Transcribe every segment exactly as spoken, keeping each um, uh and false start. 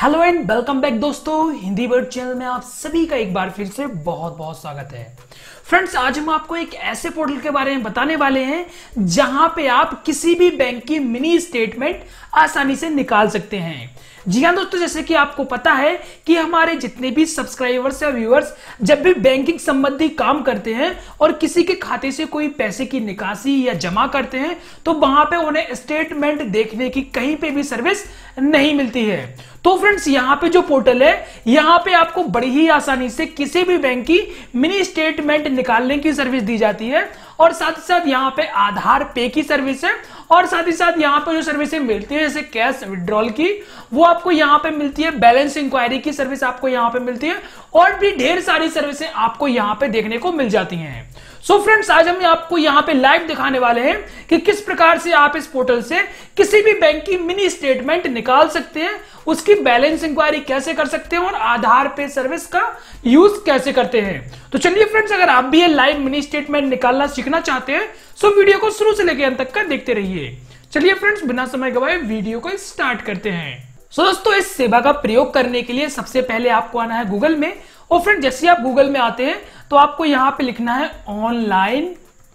Hello and welcome back दोस्तों, Hindi word channel में आप सभी का एक बार फिर से बहुत बहुत स्वागत है। फ्रेंड्स, आज हम आपको एक ऐसे पोर्टल के बारे में बताने वाले हैं जहां पे आप किसी भी बैंक की मिनी स्टेटमेंट आसानी से निकाल सकते हैं। जी हाँ दोस्तों, जैसे कि आपको पता है कि हमारे जितने भी सब्सक्राइबर्स या व्यूअर्स जब भी बैंकिंग संबंधी काम करते हैं और किसी के खाते से कोई पैसे की निकासी या जमा करते हैं तो वहां पे उन्हें स्टेटमेंट देखने की कहीं पे भी सर्विस नहीं मिलती है। तो फ्रेंड्स, यहाँ पे जो पोर्टल है यहाँ पे आपको बड़ी ही आसानी से किसी भी बैंक की मिनी स्टेटमेंट निकालने की सर्विस दी जाती है और साथ ही साथ यहाँ पे आधार पे की सर्विस है और साथ ही साथ यहाँ पे जो सर्विसें मिलती है जैसे कैश विड्रॉल की वो आपको यहाँ पे मिलती है, बैलेंस इंक्वायरी की सर्विस आपको यहाँ पे मिलती है और भी ढेर सारी सर्विसें आपको यहाँ पे देखने को मिल जाती हैं। सो so फ्रेंड्स, आज हम आपको यहाँ पे लाइव दिखाने वाले हैं कि किस प्रकार से आप इस पोर्टल से किसी भी बैंक की मिनी स्टेटमेंट निकाल सकते हैं, उसकी बैलेंस इंक्वायरी कैसे कर सकते हैं और आधार पे सर्विस का यूज कैसे करते हैं। तो चलिए फ्रेंड्स, अगर आप भी ये लाइव मिनी स्टेटमेंट निकालना सीखना चाहते हैं सो वीडियो को शुरू से लेकर अंत तक का देखते रहिए। चलिए फ्रेंड्स, बिना समय गवाए वीडियो को स्टार्ट करते हैं। सो so दोस्तों, इस सेवा का प्रयोग करने के लिए सबसे पहले आपको आना है गूगल में और फ्रेंड जैसे आप गूगल में आते हैं तो आपको यहां पे लिखना है ऑनलाइन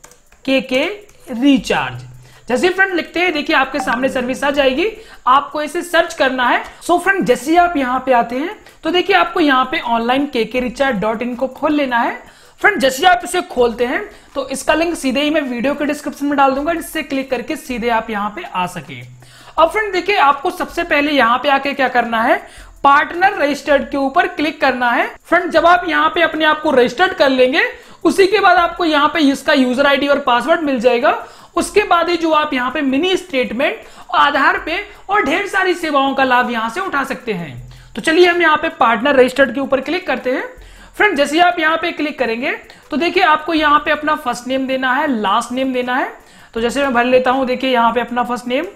के के रिचार्ज। जैसे फ्रेंड लिखते हैं, देखिए आपके सामने सर्विस आ जाएगी, आपको इसे सर्च करना है। सो फ्रेंड, जैसे आप यहां पे आते हैं तो देखिए आपको यहां पे ऑनलाइन के के रिचार्ज डॉट इन को खोल लेना है। फ्रेंड, जैसे आप इसे खोलते हैं तो इसका लिंक सीधे ही मैं वीडियो के डिस्क्रिप्शन में डाल दूंगा, जिससे क्लिक करके सीधे आप यहां पे आ सके। अब फ्रेंड देखिए, आपको सबसे पहले यहां पे आके क्या करना है, पार्टनर रजिस्टर्ड के ऊपर क्लिक करना है। फ्रेंड, जब आप यहां पे अपने आप को रजिस्टर्ड कर लेंगे उसी के बाद आपको यहां पे इसका यूजर आईडी और पासवर्ड मिल जाएगा। उसके बाद ही जो आप यहां पे मिनी स्टेटमेंट, आधार पे और ढेर सारी सेवाओं का लाभ यहां से उठा सकते हैं। तो चलिए हम यहां पे पार्टनर रजिस्टर्ड के ऊपर क्लिक करते हैं। फ्रेंड, जैसे आप यहां पे क्लिक करेंगे तो देखिए आपको यहां पे अपना फर्स्ट नेम देना है, लास्ट नेम देना है। तो जैसे मैं भर लेता हूं, देखिए यहां पे अपना फर्स्ट नेम,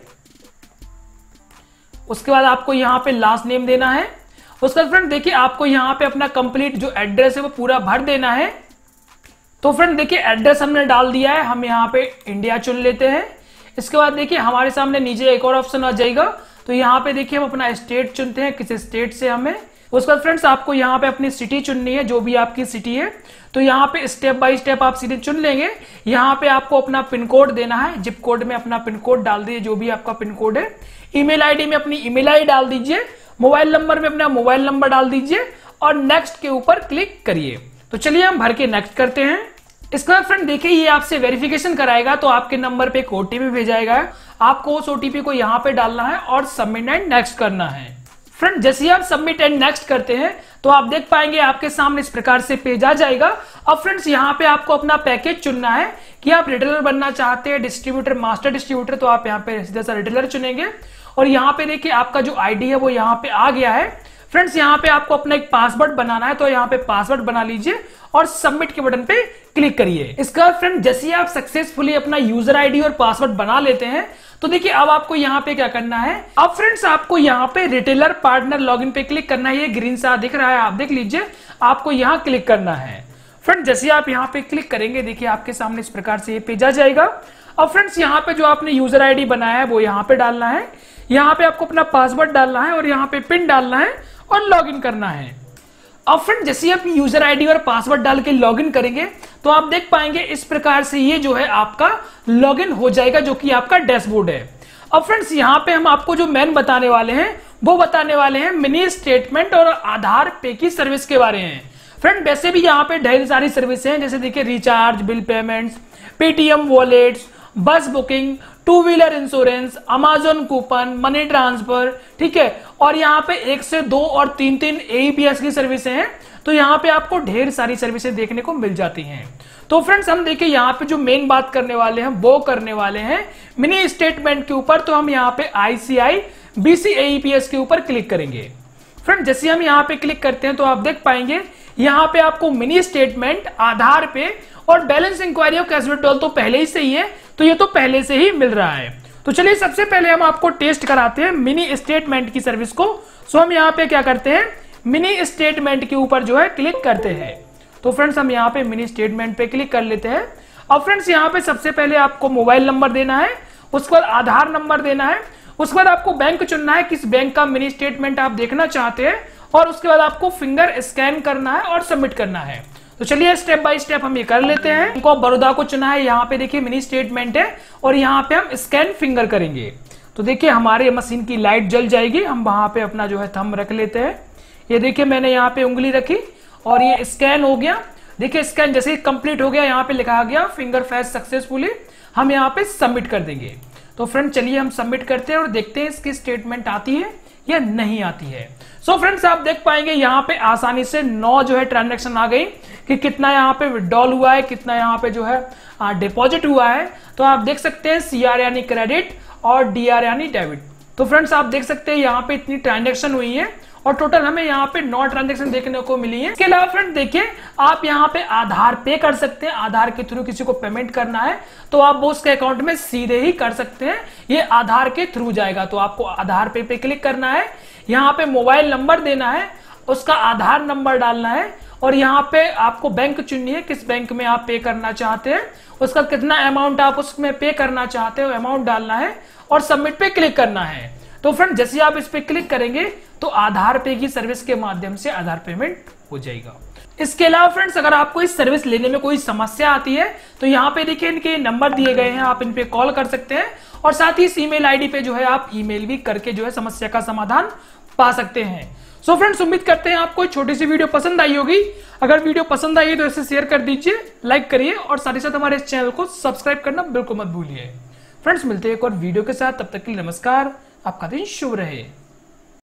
उसके बाद आपको यहां पे लास्ट नेम देना है। उसके बाद फ्रेंड देखिए आपको यहां पे अपना कंप्लीट जो एड्रेस है वो पूरा भर देना है। तो फ्रेंड देखिए एड्रेस हमने डाल दिया है, हम यहां पे इंडिया चुन लेते हैं। इसके बाद देखिए हमारे सामने नीचे एक और ऑप्शन आ जाएगा, तो यहां पे देखिए हम अपना स्टेट चुनते हैं, किस स्टेट से हमें। उसके बाद फ्रेंड्स आपको यहाँ पे अपनी सिटी चुननी है, जो भी आपकी सिटी है। तो यहाँ पे स्टेप बाय स्टेप आप सीधे चुन लेंगे। यहाँ पे आपको अपना पिन कोड देना है, जिप कोड में अपना पिन कोड डाल दीजिए, जो भी आपका पिन कोड है। ईमेल आईडी में अपनी ईमेल आईडी डाल दीजिए, मोबाइल नंबर में अपना मोबाइल नंबर डाल दीजिए और नेक्स्ट के ऊपर क्लिक करिए। तो चलिए हम भर के नेक्स्ट करते हैं। इसके बाद फ्रेंड देखिए ये आपसे वेरिफिकेशन कराएगा, तो आपके नंबर पे एक ओटीपी भेजाएगा, आपको उस ओटीपी को यहाँ पे डालना है और सबमिट एंड नेक्स्ट करना है। फ्रेंड, जैसे आप सबमिट एंड नेक्स्ट करते हैं तो आप देख पाएंगे आपके सामने इस प्रकार से पेज आ जाएगा। अब फ्रेंड्स यहाँ पे आपको अपना पैकेज चुनना है कि आप रिटेलर बनना चाहते हैं, डिस्ट्रीब्यूटर, मास्टर डिस्ट्रीब्यूटर, तो आप यहाँ पे सीधा सा रिटेलर चुनेंगे और यहाँ पे देखिए आपका जो आईडी है वो यहाँ पे आ गया है। फ्रेंड्स, यहाँ पे आपको अपना एक पासवर्ड बनाना है, तो यहाँ पे पासवर्ड बना लीजिए और सबमिट के बटन पे क्लिक करिए। इसका फ्रेंड जैसे आप सक्सेसफुली अपना यूजर आईडी और पासवर्ड बना लेते हैं तो देखिए अब आपको यहाँ पे क्या करना है, अब फ्रेंड्स आपको यहाँ पे रिटेलर पार्टनर लॉगिन पे क्लिक करना है। ये ग्रीन सा दिख रहा है, आप देख लीजिए, आपको यहाँ क्लिक करना है। फ्रेंड, जैसे आप यहाँ पे क्लिक करेंगे देखिए आपके सामने इस प्रकार से ये पेज आ जाएगा। अब फ्रेंड्स यहाँ पे जो आपने यूजर आईडी बनाया है वो यहाँ पे डालना है, यहाँ पे आपको अपना पासवर्ड डालना है और यहाँ पे पिन डालना है और लॉगिन करना है। अब फ्रेंड जैसे आप यूजर आईडी और पासवर्ड डाल के लॉगिन करेंगे तो आप देख पाएंगे इस प्रकार से ये जो है आपका लॉगिन हो जाएगा, जो कि आपका डैशबोर्ड है। अब फ्रेंड्स यहाँ पे हम आपको जो मेन बताने वाले हैं वो बताने वाले हैं मिनी स्टेटमेंट और आधार पे की सर्विस के बारे में। फ्रेंड वैसे भी यहाँ पे ढेर सारी सर्विस हैं, जैसे देखिए recharge, bill payments, Paytm wallets, bus booking, two wheeler insurance, Amazon coupon, money transfer, ठीक है। और यहाँ पे एक से दो और तीन तीन एईपीएस की सर्विसें हैं, तो यहाँ पे आपको ढेर सारी सर्विसें देखने को मिल जाती हैं। तो फ्रेंड्स हम देखिए यहाँ पे जो मेन बात करने वाले हैं वो करने वाले हैं मिनी स्टेटमेंट के ऊपर। तो हम यहाँ पे आईसीआई बीसी एईपीएस के ऊपर क्लिक करेंगे। फ्रेंड जैसे हम यहाँ पे क्लिक करते हैं तो आप देख पाएंगे यहाँ पे आपको मिनी स्टेटमेंट, आधार पे और बैलेंस इंक्वायरी और कैश विड्रॉल तो पहले ही से ही है, तो ये तो पहले से ही मिल रहा है। तो चलिए सबसे पहले हम आपको टेस्ट कराते हैं मिनी स्टेटमेंट की सर्विस को। सो हम यहाँ पे क्या करते हैं, मिनी स्टेटमेंट के ऊपर जो है क्लिक करते हैं। तो फ्रेंड्स हम यहाँ पे मिनी स्टेटमेंट पे क्लिक कर लेते हैं। अब फ्रेंड्स यहाँ पे सबसे पहले आपको मोबाइल नंबर देना है, उसके बाद आधार नंबर देना है, उसके बाद आपको बैंक चुनना है, किस बैंक का मिनी स्टेटमेंट आप देखना चाहते हैं, और उसके बाद आपको फिंगर स्कैन करना है और सबमिट करना है। तो चलिए स्टेप बाय स्टेप हम ये कर लेते हैं। बैंक ऑफ बड़ौदा को चुना है, यहाँ पे देखिए मिनी स्टेटमेंट है और यहाँ पे हम स्कैन फिंगर करेंगे। तो देखिए हमारे मशीन की लाइट जल जाएगी, हम वहां पे अपना जो है थंब रख लेते हैं। ये देखिए मैंने यहाँ पे उंगली रखी और ये स्कैन हो गया। देखिए स्कैन जैसे ही कंप्लीट हो गया, यहाँ पे लिखा गया फिंगर फेस सक्सेसफुली, हम यहाँ पे सबमिट कर देंगे। तो फ्रेंड चलिए हम सबमिट करते हैं और देखते हैं इसकी स्टेटमेंट आती है या नहीं आती है। सो so फ्रेंड्स आप देख पाएंगे यहाँ पे आसानी से नौ जो है ट्रांजैक्शन आ गई कि कितना यहाँ पे विड्रॉल हुआ है, कितना यहाँ पे जो है डिपॉजिट हुआ है। तो आप देख सकते हैं सी आर यानी क्रेडिट और डी आर यानी डेबिट। तो फ्रेंड्स आप देख सकते हैं यहाँ पे इतनी ट्रांजैक्शन हुई है और टोटल हमें यहाँ पे नौ ट्रांजैक्शन देखने को मिली है। इसके अलावा फ्रेंड देखिए आप यहाँ पे आधार पे कर सकते हैं, आधार के थ्रू किसी को पेमेंट करना है तो आप वो उसके अकाउंट में सीधे ही कर सकते हैं, ये आधार के थ्रू जाएगा। तो आपको आधार पे पे क्लिक करना है, यहाँ पे मोबाइल नंबर देना है, उसका आधार नंबर डालना है और यहाँ पे आपको बैंक चुननी है, किस बैंक में आप पे करना चाहते हैं, उसका कितना अमाउंट आप उसमें पे करना चाहते हो अमाउंट डालना है और सबमिट पे क्लिक करना है। तो फ्रेंड जैसे आप इस पे क्लिक करेंगे तो आधार पे की सर्विस के माध्यम से आधार पेमेंट हो जाएगा। इसके अलावा फ्रेंड्स अगर आपको इस सर्विस लेने में कोई समस्या आती है तो यहाँ पे देखिए इनके नंबर दिए गए हैं, आप इन पे कॉल कर सकते हैं और साथ ही इस ईमेल आईडी पे जो है आप ईमेल भी करके जो है समस्या का समाधान पा सकते हैं। सो फ्रेंड्स उम्मीद करते हैं आपको छोटी सी वीडियो पसंद आई होगी। अगर वीडियो पसंद आई है तो इसे शेयर कर दीजिए, लाइक करिए और साथ ही साथ हमारे इस चैनल को सब्सक्राइब करना बिल्कुल मत भूलिए। फ्रेंड्स मिलते हैं एक और वीडियो के साथ, तब तक के लिए नमस्कार, आपका दिन शुभ रहे।